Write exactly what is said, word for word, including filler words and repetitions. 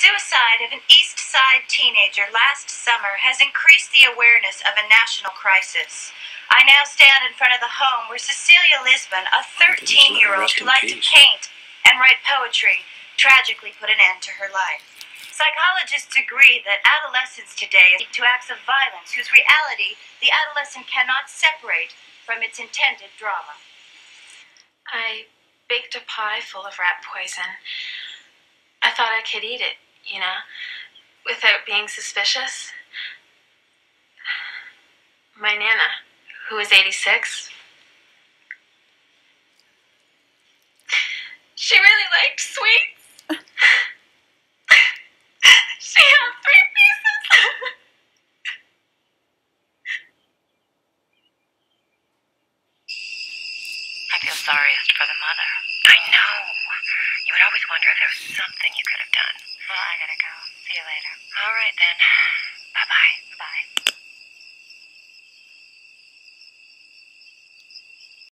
suicide of an East Side teenager last summer has increased the awareness of a national crisis. I now stand in front of the home where Cecilia Lisbon, a thirteen-year-old who liked to paint and write poetry, tragically put an end to her life. Psychologists agree that adolescence today is to acts of violence whose reality the adolescent cannot separate from its intended drama. I baked a pie full of rat poison. I thought I could eat it, you know, without being suspicious. My Nana, who was eighty-six, she really liked sweets. She had three pieces. I feel sorriest for the mother. I know. You would always wonder if there was something you could have done. Well, I gotta go. See you later. All right, then. Bye-bye. Bye.